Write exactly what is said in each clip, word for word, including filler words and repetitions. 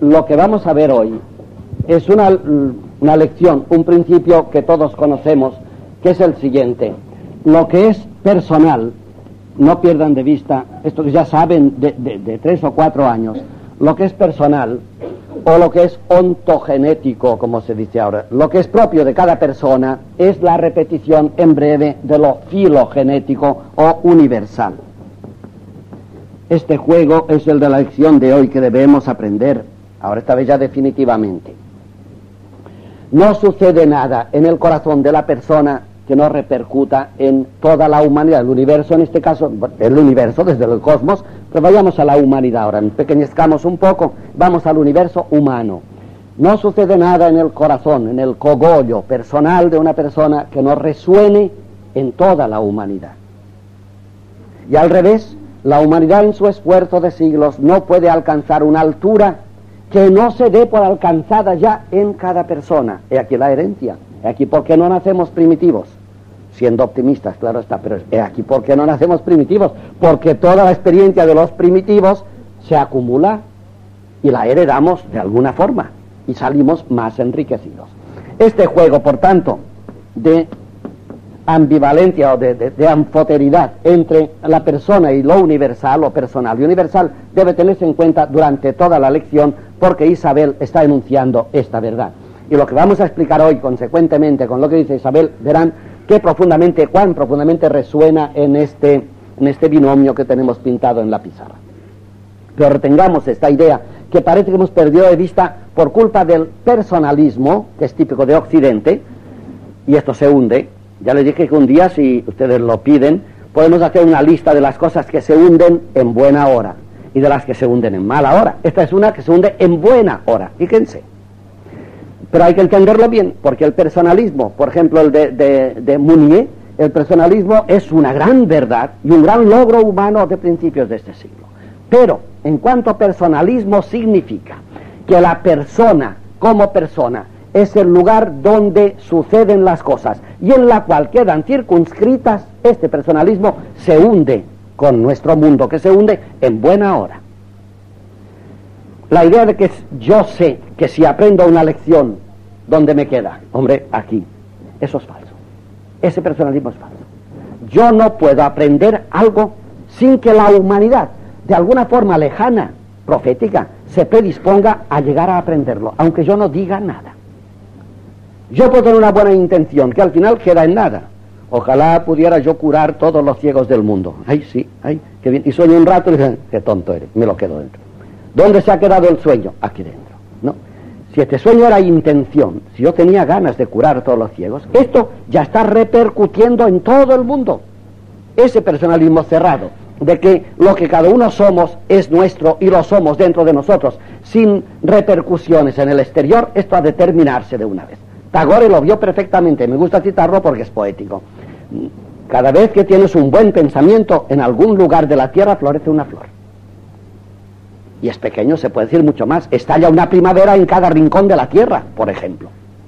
lo que vamos a ver hoy es una, una lección, un principio que todos conocemos, que es el siguiente. Lo que es personal, no pierdan de vista, esto que ya saben de, de, de tres o cuatro años, lo que es personal, o lo que es ontogenético, como se dice ahora, lo que es propio de cada persona, es la repetición en breve de lo filogenético o universal. Este juego es el de la lección de hoy que debemos aprender, ahora esta vez ya definitivamente. No sucede nada en el corazón de la persona que no repercuta en toda la humanidad, el universo en este caso, el universo desde el cosmos, pero vayamos a la humanidad ahora, empequeñezcamos un poco, vamos al universo humano. No sucede nada en el corazón, en el cogollo personal de una persona que no resuene en toda la humanidad. Y al revés, la humanidad en su esfuerzo de siglos no puede alcanzar una altura que no se dé por alcanzada ya en cada persona. He aquí la herencia. He aquí por qué no nacemos primitivos, siendo optimistas, claro está, pero he aquí por qué no nacemos primitivos, porque toda la experiencia de los primitivos se acumula y la heredamos de alguna forma y salimos más enriquecidos. Este juego, por tanto, de ambivalencia o de, de, de anfoteridad entre la persona y lo universal o personal y universal debe tenerse en cuenta durante toda la lección, porque Isabel está enunciando esta verdad. Y lo que vamos a explicar hoy, consecuentemente, con lo que dice Isabel, verán qué profundamente, cuán profundamente resuena en este, en este binomio que tenemos pintado en la pizarra. Pero retengamos esta idea, que parece que hemos perdido de vista por culpa del personalismo, que es típico de Occidente, y esto se hunde. Ya les dije que un día, si ustedes lo piden, podemos hacer una lista de las cosas que se hunden en buena hora, y de las que se hunden en mala hora. Esta es una que se hunde en buena hora, fíjense. Pero hay que entenderlo bien, porque el personalismo, por ejemplo el de, de, de Mounier, el personalismo es una gran verdad y un gran logro humano de principios de este siglo. Pero, en cuanto a personalismo, significa que la persona, como persona, es el lugar donde suceden las cosas y en la cual quedan circunscritas. Este personalismo se hunde con nuestro mundo, que se hunde en buena hora. La idea de que yo sé que si aprendo una lección, ¿dónde me queda? Hombre, aquí. Eso es falso. Ese personalismo es falso. Yo no puedo aprender algo sin que la humanidad, de alguna forma lejana, profética, se predisponga a llegar a aprenderlo, aunque yo no diga nada. Yo puedo tener una buena intención, que al final queda en nada. Ojalá pudiera yo curar todos los ciegos del mundo. Ay, sí, ay, qué bien. Y sueño un rato y dicen, qué tonto eres, me lo quedo dentro. ¿Dónde se ha quedado el sueño? Aquí dentro, ¿no? Si este sueño era intención, si yo tenía ganas de curar a todos los ciegos, esto ya está repercutiendo en todo el mundo. Ese personalismo cerrado, de que lo que cada uno somos es nuestro y lo somos dentro de nosotros, sin repercusiones en el exterior, esto ha de terminarse de una vez. Tagore lo vio perfectamente, me gusta citarlo porque es poético. Cada vez que tienes un buen pensamiento, en algún lugar de la tierra florece una flor. Y es pequeño, se puede decir mucho más. Estalla una primavera en cada rincón de la tierra, por ejemplo.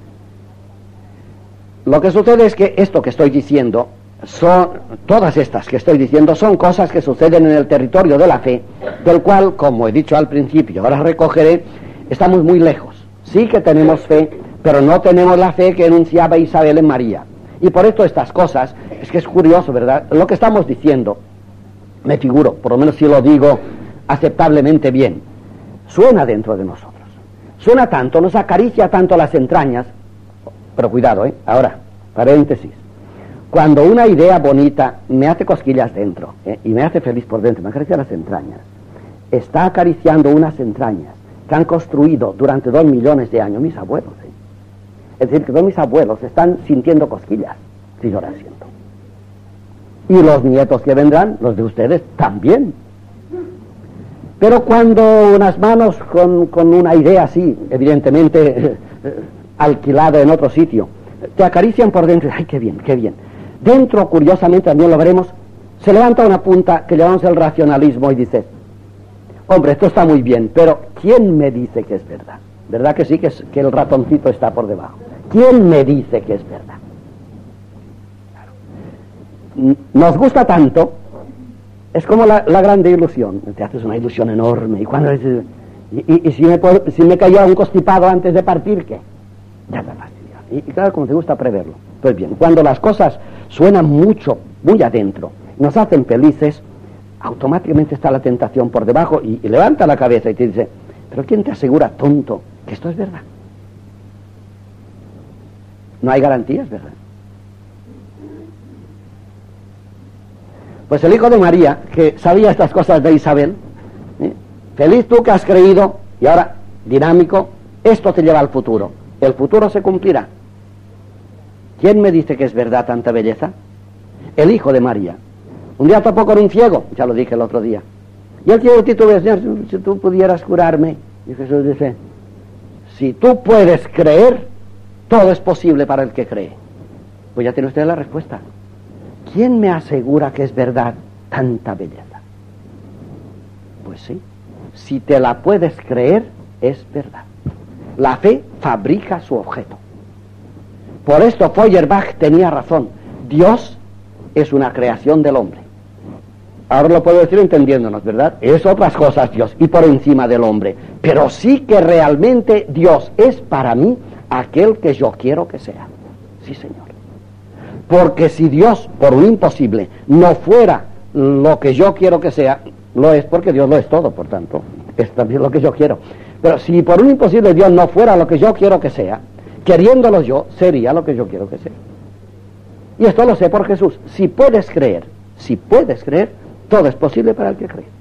Lo que sucede es que esto que estoy diciendo, son, todas estas que estoy diciendo, son cosas que suceden en el territorio de la fe, del cual, como he dicho al principio, ahora recogeré, estamos muy lejos. Sí que tenemos fe, pero no tenemos la fe que enunciaba Isabel en María. Y por esto estas cosas, es que es curioso, ¿verdad? Lo que estamos diciendo, me figuro, por lo menos si lo digo aceptablemente bien, suena dentro de nosotros. Suena tanto, nos acaricia tanto las entrañas, pero cuidado, ¿eh? Ahora, paréntesis. Cuando una idea bonita me hace cosquillas dentro, ¿eh? y me hace feliz por dentro, me acaricia las entrañas, está acariciando unas entrañas que han construido durante dos millones de años mis abuelos. ¿eh? Es decir, que todos mis abuelos están sintiendo cosquillas, si yo las siento. Y los nietos que vendrán, los de ustedes, también. Pero cuando unas manos con, con una idea así, evidentemente alquilada en otro sitio, te acarician por dentro, ¡ay, qué bien, qué bien! Dentro, curiosamente, también lo veremos, se levanta una punta que llamamos el racionalismo y dice, hombre, esto está muy bien, pero ¿quién me dice que es verdad? ¿Verdad que sí, que, es, que el ratoncito está por debajo? ¿Quién me dice que es verdad? Claro. Nos gusta tanto, es como la, la grande ilusión, te haces una ilusión enorme, y cuando dices, Y, y, y si, me, si me cayó un constipado antes de partir, ¿qué? Ya está fastidiado. Y, y claro, como te gusta preverlo. Pues bien, cuando las cosas suenan mucho, muy adentro, nos hacen felices, automáticamente está la tentación por debajo y, y levanta la cabeza y te dice, pero ¿quién te asegura, tonto, que esto es verdad? No hay garantías, ¿verdad? Pues el hijo de María, que sabía estas cosas de Isabel, ¿eh? Feliz tú que has creído, y ahora, dinámico, esto te lleva al futuro. El futuro se cumplirá. ¿Quién me dice que es verdad tanta belleza? El hijo de María. Un día topó con un ciego, ya lo dije el otro día. Y el ciego titubea, Señor, si tú pudieras curarme. Y Jesús dice, si tú puedes creer, todo es posible para el que cree. Pues ya tiene usted la respuesta. ¿Quién me asegura que es verdad tanta belleza? Pues sí, si te la puedes creer, es verdad. La fe fabrica su objeto. Por esto Feuerbach tenía razón. Dios es una creación del hombre. Ahora lo puedo decir entendiéndonos, ¿verdad? Es otras cosas Dios y por encima del hombre. Pero sí que realmente Dios es para mí aquel que yo quiero que sea. Sí, Señor. Porque si Dios, por un imposible, no fuera lo que yo quiero que sea, lo es porque Dios lo es todo, por tanto, es también lo que yo quiero. Pero si por un imposible Dios no fuera lo que yo quiero que sea, queriéndolo yo, sería lo que yo quiero que sea. Y esto lo sé por Jesús. Si puedes creer, si puedes creer, todo es posible para el que cree.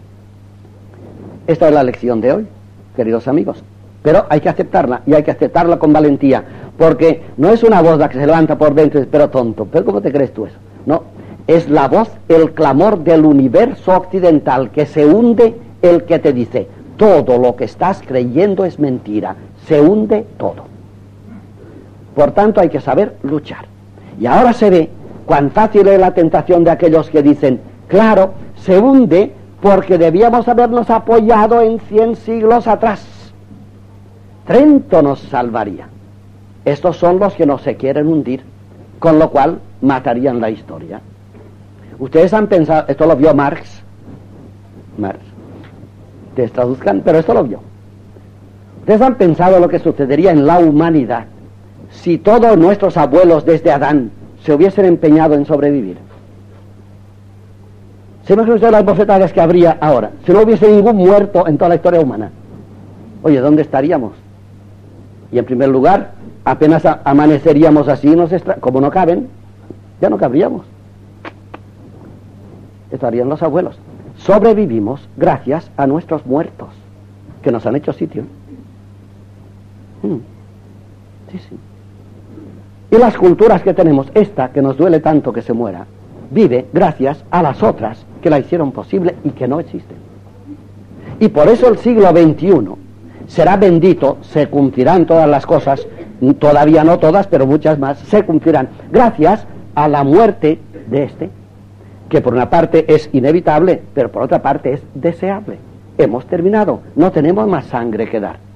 Esta es la lección de hoy, queridos amigos. Pero hay que aceptarla, y hay que aceptarla con valentía, porque no es una voz la que se levanta por dentro y dice, pero tonto, ¿pero cómo te crees tú eso? No, es la voz, el clamor del universo occidental, que se hunde el que te dice, todo lo que estás creyendo es mentira, se hunde todo. Por tanto hay que saber luchar. Y ahora se ve cuán fácil es la tentación de aquellos que dicen, claro, se hunde porque debíamos habernos apoyado en cien siglos atrás. Trento nos salvaría. Estos son los que no se quieren hundir, con lo cual matarían la historia. Ustedes han pensado, esto lo vio Marx, Marx, te traduzcan, pero esto lo vio. Ustedes han pensado lo que sucedería en la humanidad si todos nuestros abuelos desde Adán se hubiesen empeñado en sobrevivir. ¿Se imaginan ustedes las bofetadas que habría ahora si no hubiese ningún muerto en toda la historia humana? Oye, ¿dónde estaríamos? Y en primer lugar, apenas a amaneceríamos así, nos extra... como no caben, ya no cabríamos. Estarían los abuelos. Sobrevivimos gracias a nuestros muertos, que nos han hecho sitio. Hmm. Sí, sí. Y las culturas que tenemos, esta que nos duele tanto que se muera, vive gracias a las otras que la hicieron posible y que no existen. Y por eso el siglo veintiuno será bendito, se cumplirán todas las cosas, todavía no todas, pero muchas más, se cumplirán gracias a la muerte de este, que por una parte es inevitable, pero por otra parte es deseable. Hemos terminado, no tenemos más sangre que dar.